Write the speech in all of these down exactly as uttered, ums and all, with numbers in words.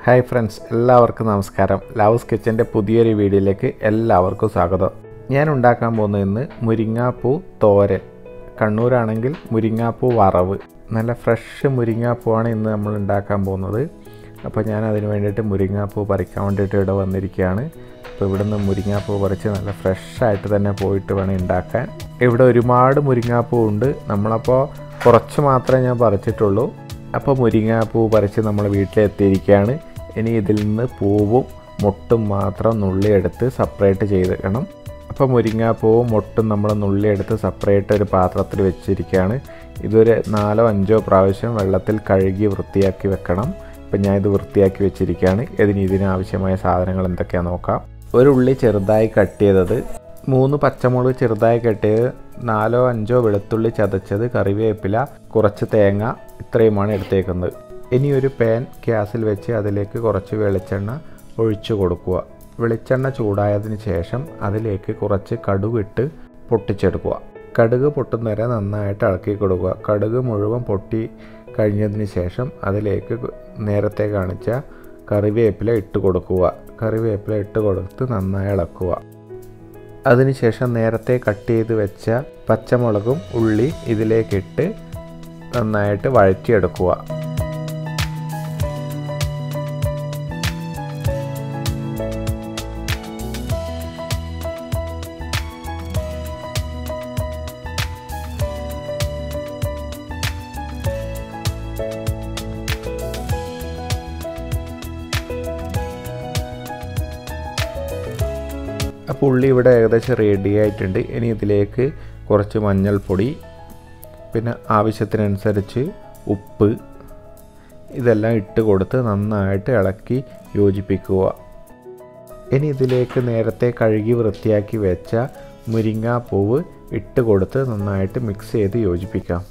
Hi friends, എല്ലാവർക്കും നമസ്കാരം. Loves കിച്ചൻ്റെ പുതിയൊരു വീഡിയോയിലേക്ക് എല്ലാവർക്കും സ്വാഗതം. ഞാൻ ഉണ്ടാക്കാൻ പോകുന്നത് ഇന്ന് മുരിങ്ങാപ്പൂ തോരൻ. കണ്ണൂരാണെങ്കിൽ മുരിങ്ങാപ്പൂ വറവ്. നല്ല ഫ്രഷ് മുരിങ്ങാപ്പൂവാണ് ഇന്ന് നമ്മൾ ഉണ്ടാക്കാൻ പോകുന്നത്. അപ്പോൾ ഞാൻ അതിന് വേണ്ടിയിട്ട് മുരിങ്ങാപ്പൂ പറിക്കാൻ വേണ്ടിയിട്ട് ഇവിടെ വന്നിരിക്കുകയാണ്. അപ്പോൾ ഇവിടെ നിന്ന് മുരിങ്ങാപ്പൂ പറിച്ച് നല്ല ഫ്രഷായിട്ട് തന്നെ പോയിട്ട് വേണം ഉണ്ടാക്കാൻ. ഇവിടെ ഒരുപാട് മുരിങ്ങാപ്പൂ ഉണ്ട്. നമ്മളപ്പോൾ കുറച്ച് മാത്രമേ ഞാൻ പറിച്ചിട്ടുള്ളൂ. അപ്പോൾ മുരിങ്ങാപ്പൂ പറിച്ച് നമ്മൾ വീട്ടിലെത്തിയിരിക്കുകയാണ്. ഇനി ഇതിൽ നിന്ന് പൂവും മുട്ടും മാത്രം നുള്ളിയെടുത്ത് സെപ്പറേറ്റ് ചെയ്തെടുക്കണം. അപ്പോൾ മുരിങ്ങാപ്പൂവും മുട്ടും നമ്മൾ നുള്ളിയെടുത്ത് സെപ്പറേറ്റ് ഒരു പാത്രത്തിൽ വെച്ചിരിക്കുകയാണ്. ഇതൊരു നാലോ അഞ്ചോ പ്രാവശ്യം വെള്ളത്തിൽ കഴുകി വൃത്തിയാക്കി വെക്കണം. അപ്പോൾ ഞാൻ ഇത് വൃത്തിയാക്കി വെച്ചിരിക്കുകയാണ്. ഇതിന് ഇതിനാവശ്യമായ സാധനങ്ങൾ എന്തൊക്കെയാണെന്ന് നോക്കാം. ഒരു ഉള്ളി ചെറുതായി കട്ട് ചെയ്തത്, മൂന്ന് പച്ചമുളക് ചെറുതായി കട്ട് ചെയ്ത്, നാലോ അഞ്ചോ വെളുത്തുള്ളി ചതച്ചത്, കറിവേപ്പില, കുറച്ച് തേങ്ങ, ഇത്രയുമാണ് എടുത്തേക്കുന്നത്. ഇനി ഒരു പാൻ ഗ്യാസിൽ വെച്ച് അതിലേക്ക് കുറച്ച് വെളിച്ചെണ്ണ ഒഴിച്ചു കൊടുക്കുക. വെളിച്ചെണ്ണ ചൂടായതിന് ശേഷം അതിലേക്ക് കുറച്ച് കടുകിട്ട് പൊട്ടിച്ചെടുക്കുക. കടുക് പൊട്ടുന്നവരെ നന്നായിട്ട് ഇളക്കി കൊടുക്കുക. കടുക് മുഴുവൻ പൊട്ടി കഴിഞ്ഞതിന് ശേഷം അതിലേക്ക് നേരത്തെ കാണിച്ച കറിവേപ്പില ഇട്ട് കൊടുക്കുക. കറിവേപ്പില ഇട്ട് കൊടുത്ത് നന്നായി ഇളക്കുക. അതിനുശേഷം നേരത്തെ കട്ട് ചെയ്ത് വെച്ച പച്ചമുളകും ഉള്ളി ഇതിലേക്കിട്ട് നന്നായിട്ട് വഴറ്റിയെടുക്കുക. അപ്പോൾ ഉള്ളി ഇവിടെ ഏകദേശം റെഡി ആയിട്ടുണ്ട്. ഇനി ഇതിലേക്ക് കുറച്ച് മഞ്ഞൾപ്പൊടി, പിന്നെ ആവശ്യത്തിനനുസരിച്ച് ഉപ്പ്, ഇതെല്ലാം ഇട്ട് കൊടുത്ത് നന്നായിട്ട് ഇളക്കി യോജിപ്പിക്കുക. ഇനി ഇതിലേക്ക് നേരത്തെ കഴുകി വൃത്തിയാക്കി വെച്ച മുരിങ്ങാപ്പൂവ് ഇട്ട് കൊടുത്ത് നന്നായിട്ട് മിക്സ് ചെയ്ത് യോജിപ്പിക്കാം.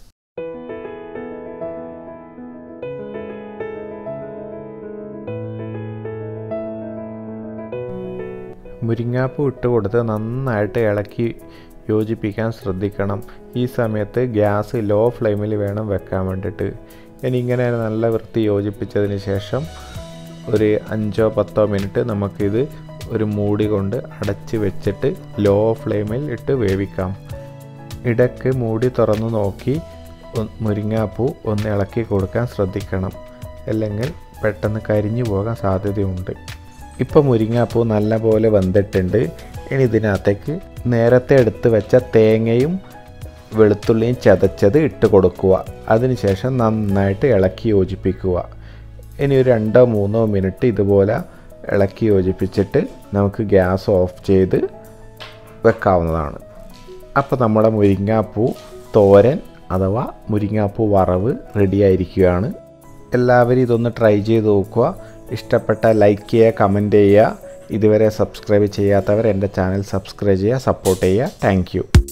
മുരിങ്ങാപ്പൂ ഇട്ട് കൊടുത്ത് നന്നായിട്ട് ഇളക്കി യോജിപ്പിക്കാൻ ശ്രദ്ധിക്കണം. ഈ സമയത്ത് ഗ്യാസ് ലോ ഫ്ലെയിമിൽ വേണം വെക്കാൻ വേണ്ടിയിട്ട്. ഇനി ഇങ്ങനെ നല്ല വൃത്തി യോജിപ്പിച്ചതിന് ശേഷം ഒരു അഞ്ചോ പത്തോ മിനിറ്റ് നമുക്കിത് ഒരു മൂടി കൊണ്ട് അടച്ച് വെച്ചിട്ട് ലോ ഫ്ലെയിമിൽ ഇട്ട് വേവിക്കാം. ഇടയ്ക്ക് മൂടി തുറന്നു നോക്കി മുരിങ്ങാപ്പൂ ഒന്ന് ഇളക്കി കൊടുക്കാൻ ശ്രദ്ധിക്കണം. അല്ലെങ്കിൽ പെട്ടെന്ന് കരിഞ്ഞു പോകാൻ സാധ്യതയുണ്ട്. ഇപ്പോൾ മുരിങ്ങാപ്പൂ നല്ലപോലെ വെന്തിട്ടുണ്ട്. ഇനി ഇതിനകത്തേക്ക് നേരത്തെ എടുത്ത് വെച്ച തേങ്ങയും വെളുത്തുള്ളിയും ചതച്ചത് ഇട്ട് കൊടുക്കുക. അതിനുശേഷം നന്നായിട്ട് ഇളക്കി യോജിപ്പിക്കുക. ഇനി ഒരു രണ്ടോ മൂന്നോ മിനിറ്റ് ഇതുപോലെ ഇളക്കി യോജിപ്പിച്ചിട്ട് നമുക്ക് ഗ്യാസ് ഓഫ് ചെയ്ത് വെക്കാവുന്നതാണ്. അപ്പോൾ നമ്മുടെ മുരിങ്ങാപ്പൂ തോരൻ അഥവാ മുരിങ്ങാപ്പൂ വറവ് റെഡിയായിരിക്കുകയാണ്. എല്ലാവരും ഇതൊന്ന് ട്രൈ ചെയ്ത് നോക്കുക. ഇഷ്ടപ്പെട്ട ലൈക്ക് ചെയ്യുക, കമൻറ്റ് ചെയ്യുക. ഇതുവരെ സബ്സ്ക്രൈബ് ചെയ്യാത്തവർ എൻ്റെ ചാനൽ സബ്സ്ക്രൈബ് ചെയ്യുക, സപ്പോർട്ട് ചെയ്യുക. Thank U.